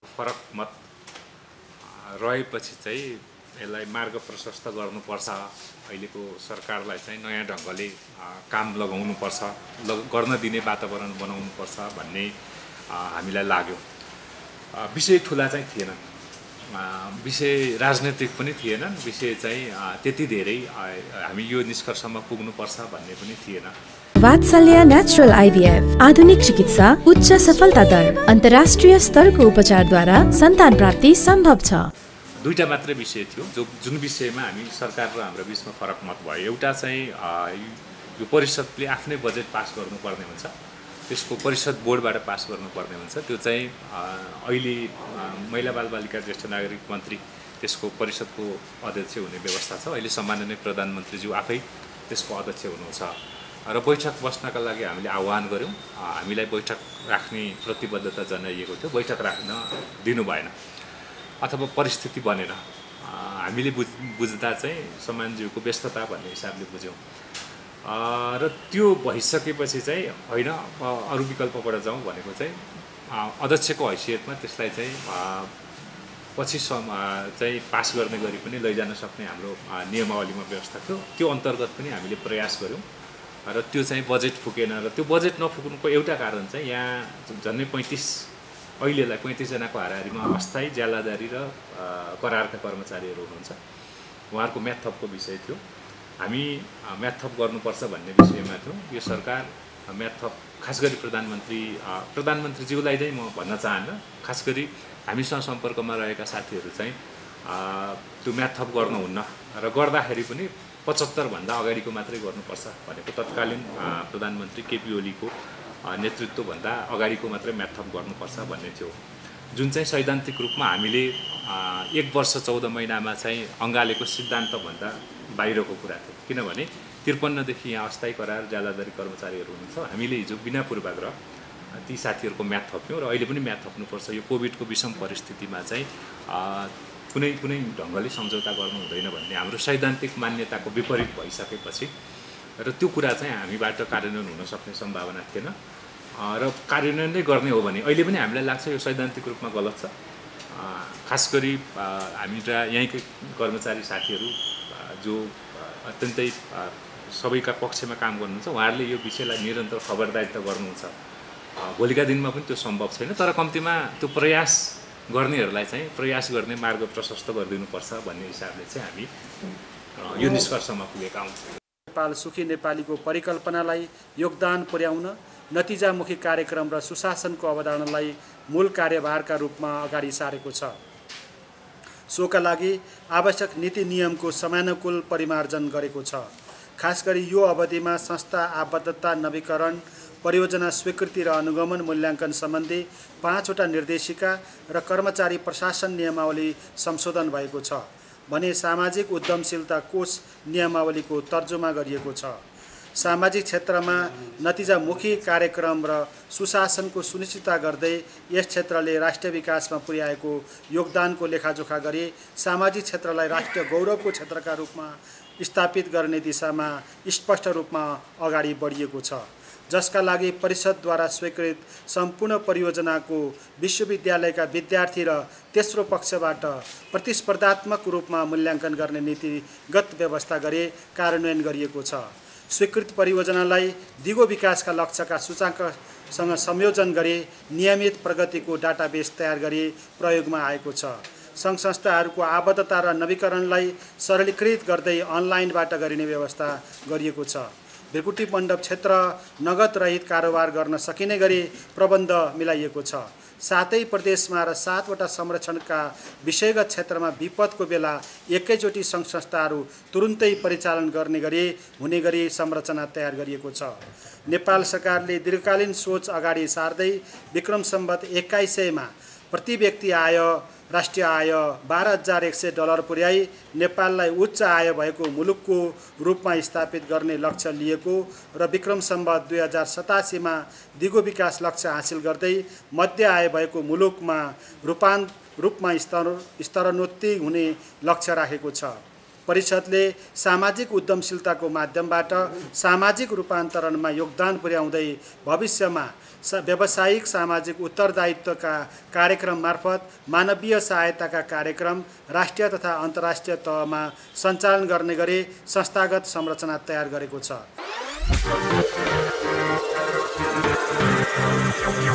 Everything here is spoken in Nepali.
फरक मत रहेपछि चाहिँ यसलाई मार्ग प्रशस्त गर्नुपर्छ, अहिलेको सरकारलाई चाहिँ नयाँ ढङ्गले काम लगाउनुपर्छ, गर्न दिने वातावरण बनाउनुपर्छ भन्ने हामीलाई लाग्यो। विषय ठुला चाहिँ थिएन, विषय राजनैतिक पनि थिएनन्, विषय चाहिँ त्यति धेरै हामी यो निष्कर्षमा पुग्नुपर्छ भन्ने पनि थिएन। वात्सल्य नेचुरल आइभीएफ आधुनिक चिकित्सा, उच्च सफलता दर, अन्तर्राष्ट्रिय स्तरको उपचारद्वारा सन्तान प्राप्ति सम्भव छ। दुईटा मात्रै विषय थियो जुन विषयमा हामी सरकार र हाम्रो बिचमा फरक मत भयो। एउटा चाहिँ यो परिषदले आफ्नै बजेट पास गर्नुपर्ने हुन्छ, त्यसको परिषद बोर्डबाट पास गर्नुपर्ने हुन्छ। त्यो चाहिँ अहिले महिला बालबालिका ज्येष्ठ नागरिक मन्त्री त्यसको परिषदको अध्यक्ष हुने व्यवस्था छ। अहिले सम्माननीय प्रधानमन्त्रीज्यू आफै त्यसको अध्यक्ष हुनुहुन्छ र बैठक बस्नका लागि हामीले आह्वान गऱ्यौँ। हामीलाई बैठक राख्ने प्रतिबद्धता जनाइएको थियो, बैठक राख्न दिनु भएन अथवा परिस्थिति बनेन। हामीले बुझ्दा चाहिँ सम्मानज्यूको व्यस्तता भन्ने हिसाबले बुझ्यौँ र त्यो भइसकेपछि चाहिँ होइन अरू विकल्पबाट जाउँ भनेको चाहिँ अध्यक्षको हैसियतमा त्यसलाई चाहिँ पछि चाहिँ पास गर्ने गरी पनि लैजान सक्ने हाम्रो नियमावलीमा व्यवस्था थियो। त्यो अन्तर्गत पनि हामीले प्रयास गऱ्यौँ र त्यो चाहिँ बजेट फुकेन। र त्यो बजेट नफुक्नुको एउटा कारण चाहिँ यहाँ झन्डै 35 जनाको हाराहारीमा अस्थायी ज्यालादारी र करारका कर्मचारीहरू हुनुहुन्छ। उहाँहरूको म्याथ थपको विषय थियो। हामी म्याथ थप गर्नुपर्छ भन्ने विषयमा थियौँ। यो सरकार म्याथ थप खास गरी प्रधानमन्त्रीज्यूलाई चाहिँ म भन्न चाहन्न, खास गरी हामीसँग सम्पर्कमा रहेका साथीहरू चाहिँ त्यो म्याथ थप गर्नुहुन्न र गर्दाखेरि पनि 75 भन्दा अगाडिको मात्रै गर्नुपर्छ भनेको तत्कालीन प्रधानमन्त्री केपी ओलीको नेतृत्वभन्दा अगाडिको मात्रै म्याथ थप गर्नुपर्छ भन्ने थियो, जुन चाहिँ सैद्धान्तिक रूपमा हामीले 1 वर्ष 14 महिनामा चाहिँ अँगालेको सिद्धान्तभन्दा बाहिरको कुरा थियो। किनभने 53 देखि यहाँ अस्थायी करार ज्यालादारी कर्मचारीहरू हुनुहुन्छ। हामीले हिजो बिना पूर्वाग्रह ती साथीहरूको म्याथ थप्यौँ र अहिले पनि म्याथ थप्नुपर्छ। यो कोभिडको विषम परिस्थितिमा चाहिँ कुनै ढङ्गले सम्झौता गर्नु हुँदैन भन्ने हाम्रो सैद्धान्तिक मान्यताको विपरीत भइसकेपछि र त्यो कुरा चाहिँ हामीबाट कार्यान्वयन हुन सक्ने सम्भावना थिएन र कार्यान्वयन नै गर्ने हो भने अहिले पनि हामीलाई लाग्छ यो सैद्धान्तिक रूपमा गलत छ। खास गरी हामीका यहीँकै कर्मचारी साथीहरू जो अत्यन्तै सबैका पक्षमा काम गर्नुहुन्छ, उहाँहरूले यो विषयलाई निरन्तर खबरदारिता गर्नुहुन्छ। भोलिका दिनमा पनि त्यो सम्भव छैन, तर कम्तीमा त्यो प्रयास गर्नेहरूलाई चाहिँ प्रयास गर्ने मार्ग प्रशस्त गरिदिनुपर्छ भन्ने हिसाबले चाहिँ हामी यो निष्कर्षमा पुगेका हौँ। नेपाल सुखी नेपालीको परिकल्पनालाई योगदान पुर्याउन नतिजामुखी कार्यक्रम र सुशासनको अवधारणालाई मूल कार्यभारका रूपमा अगाडि सारेको छ। सोका लागि आवश्यक नीति नियमको समयानुकूल परिमार्जन गरेको छ। खास गरी यो अवधिमा संस्था आबद्धता नवीकरण, परियोजना स्वीकृति र अनुगमन मूल्याङ्कन सम्बन्धी 5 वटा निर्देशिका र कर्मचारी प्रशासन नियमावली संशोधन भएको छ भने सामाजिक उद्यमशीलता कोष नियमावलीको तर्जुमा गरिएको छ। सामाजिक क्षेत्रमा नतिजामुखी कार्यक्रम र सुशासनको सुनिश्चितता गर्दै यस क्षेत्रले राष्ट्रिय विकासमा पुर्याएको योगदानको लेखाजोखा गरी सामाजिक क्षेत्रलाई राष्ट्रिय गौरवको क्षेत्रका रूपमा स्थापित गर्ने दिशामा स्पष्ट रूपमा अगाडि बढिएको छ, जसका लागि परिषदद्वारा स्वीकृत सम्पूर्ण परियोजनाको विश्वविद्यालयका विद्यार्थी र तेस्रो पक्षबाट प्रतिस्पर्धात्मक रूपमा मूल्याङ्कन गर्ने नीतिगत व्यवस्था गरी कार्यान्वयन गरिएको छ। स्वीकृत परियोजनालाई दिगो विकासका लक्ष्यका सूचाङ्कसँग संयोजन गरी नियमित प्रगतिको डाटाबेस तयार गरी प्रयोगमा आएको छ। सङ्घ संस्थाहरूको आबद्धता र नवीकरणलाई सरलीकृत गर्दै अनलाइनबाट गरिने व्यवस्था गरिएको छ। भृकुटी मण्डप क्षेत्र नगद रहित कारोबार गर्न सकिने गरी प्रबन्ध मिलाइएको छ। सातै प्रदेशमा र 7 वटा संरक्षणका विषयगत क्षेत्रमा विपदको बेला एकैचोटि सङ्घ संस्थाहरू तुरुन्तै परिचालन गर्ने गरी हुने गरी संरचना तयार गरिएको छ। नेपाल सरकारले दीर्घकालीन सोच अगाडि सार्दै विक्रम सम्वत 2100 मा प्रति व्यक्ति आय राष्ट्रिय आय $12,100 पुर्याई नेपाललाई उच्च आय भएको मुलुकको रूपमा स्थापित गर्ने लक्ष्य लिएको र विक्रम सम्वत 2087 मा दिगो विकास लक्ष्य हासिल गर्दै मध्य आय भएको मुलुकमा रूपमा स्तरोन्नति हुने लक्ष्य राखेको छ। परिषदले सामाजिक उद्यमशीलताको माध्यमबाट सामाजिक रूपान्तरणमा योगदान पुर्याउँदै भविष्यमा व्यावसायिक सामाजिक उत्तरदायित्वका कार्यक्रम मार्फत मानवीय सहायताका कार्यक्रम राष्ट्रिय तथा अन्तर्राष्ट्रिय तहमा सञ्चालन गर्ने गरी संस्थागत संरचना तयार गरेको छ।